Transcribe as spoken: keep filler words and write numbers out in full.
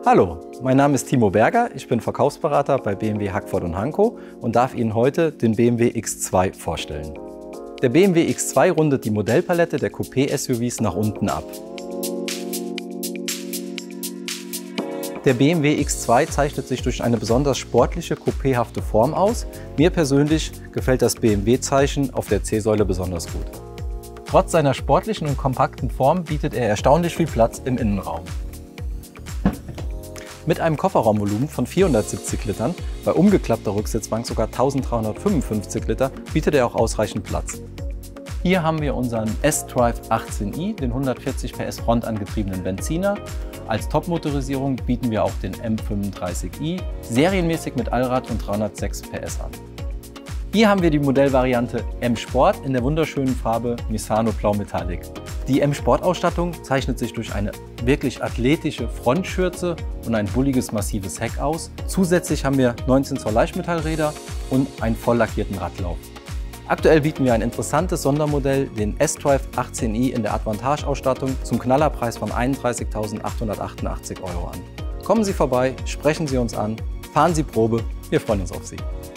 Hallo, mein Name ist Timo Berger, ich bin Verkaufsberater bei B M W Hackford und Hanko und darf Ihnen heute den B M W X zwei vorstellen. Der B M W X zwei rundet die Modellpalette der Coupé-S U Vs nach unten ab. Der B M W X zwei zeichnet sich durch eine besonders sportliche, coupéhafte Form aus. Mir persönlich gefällt das B M W-Zeichen auf der C-Säule besonders gut. Trotz seiner sportlichen und kompakten Form bietet er erstaunlich viel Platz im Innenraum. Mit einem Kofferraumvolumen von vierhundertsiebzig Litern, bei umgeklappter Rücksitzbank sogar eintausenddreihundertfünfundfünfzig Liter, bietet er auch ausreichend Platz. Hier haben wir unseren S-Drive achtzehn i, den hundertvierzig P S frontangetriebenen Benziner. Als Top-Motorisierung bieten wir auch den M fünfunddreißig i, serienmäßig mit Allrad und dreihundertsechs P S an. Hier haben wir die Modellvariante M Sport in der wunderschönen Farbe Misano Blau Metallic. Die M Sport-Ausstattung zeichnet sich durch eine wirklich athletische Frontschürze und ein bulliges, massives Heck aus. Zusätzlich haben wir neunzehn Zoll Leichtmetallräder und einen voll lackierten Radlauf. Aktuell bieten wir ein interessantes Sondermodell, den S-Drive achtzehn i in der Advantage-Ausstattung zum Knallerpreis von einunddreißigtausendachthundertachtundachtzig Euro an. Kommen Sie vorbei, sprechen Sie uns an, fahren Sie Probe, wir freuen uns auf Sie.